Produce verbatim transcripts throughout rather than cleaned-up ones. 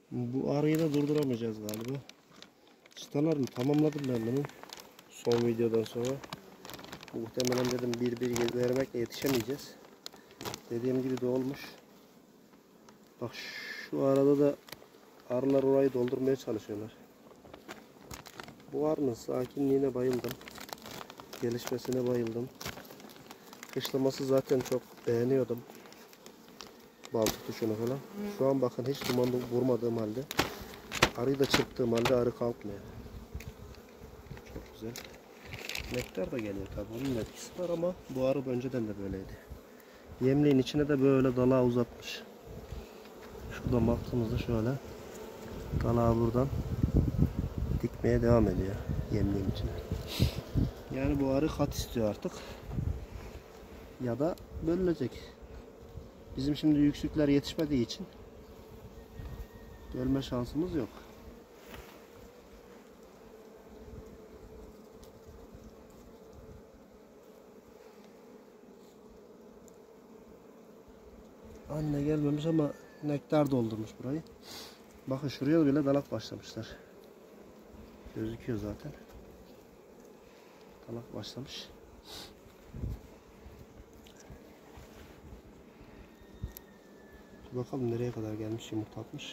Bu arıyı da durduramayacağız galiba. Çıtalarını tamamladım ben bunun. Son videodan sonra. Muhtemelen dedim bir bir vermekle yetişemeyeceğiz. Dediğim gibi de olmuş. Bak şu arada da arılar orayı doldurmaya çalışıyorlar. Bu arının sakinliğine bayıldım. Gelişmesine bayıldım. Kışlaması zaten çok beğeniyordum. Bal tutuşunu falan. Şu an bakın hiç duman vurmadığım halde, arıyı da çırptığım halde arı kalkmıyor. Çok güzel. Nektar da geliyor tabi, onun etkisi var ama bu arı önceden de böyleydi. Yemliğin içine de böyle dalağı uzatmış. Şuradan baktığımızda şöyle dalağı buradan dikmeye devam ediyor yemliğin içine. Yani bu arı kat istiyor artık. Ya da bölünecek. Bizim şimdi yüksükler yetişmediği için bölme şansımız yok. Anne gelmemiş ama nektar doldurmuş burayı. Bakın şuraya bile dalak başlamışlar. Gözüküyor zaten. Dalak başlamış. Bakalım nereye kadar gelmiş, yumurta atmış.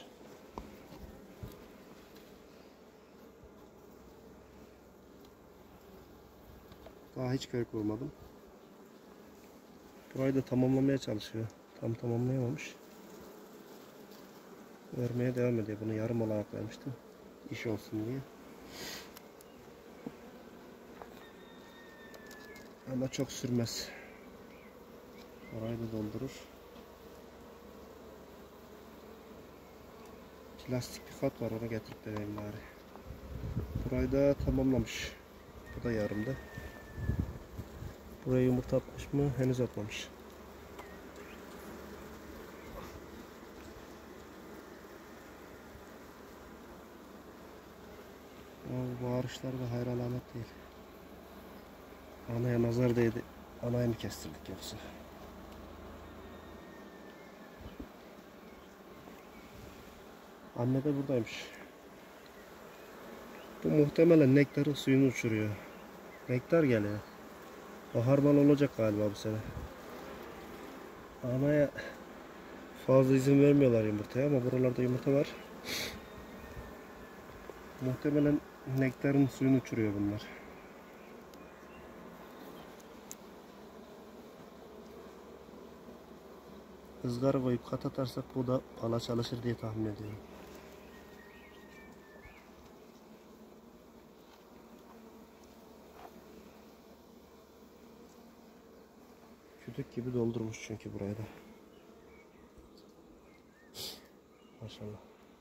Daha hiç kök vurmadım. Burayı da tamamlamaya çalışıyor. Tam tamamlayamamış. Vermeye devam ediyor. Bunu yarım olarak vermiştim. İş olsun diye. Ama çok sürmez. Orayı da doldurur. Plastik bir kat var, ona getirip deneyim bari. Burayı da tamamlamış. Bu da yarımda. Buraya yumurta atmış mı? Henüz atmamış. Bu ağrışlar da hayır alamet değil. Anaya nazar değdi. Anayı mı kestirdik yoksa? Anne de buradaymış. Bu muhtemelen nektarın suyunu uçuruyor. Nektar geliyor. Bahar mal olacak galiba bu sene. Anaya fazla izin vermiyorlar yumurtaya ama buralarda yumurta var. Muhtemelen nektarın suyunu uçuruyor bunlar. Izgara koyup kat atarsak bu da bala çalışır diye tahmin ediyorum. Kütük gibi doldurmuş çünkü burayı da. Maşallah.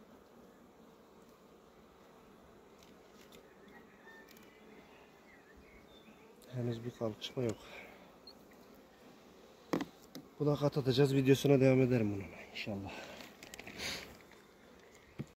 Henüz bir kalkışma yok. Bu da kat atacağız. Videosuna devam ederim bunun inşallah.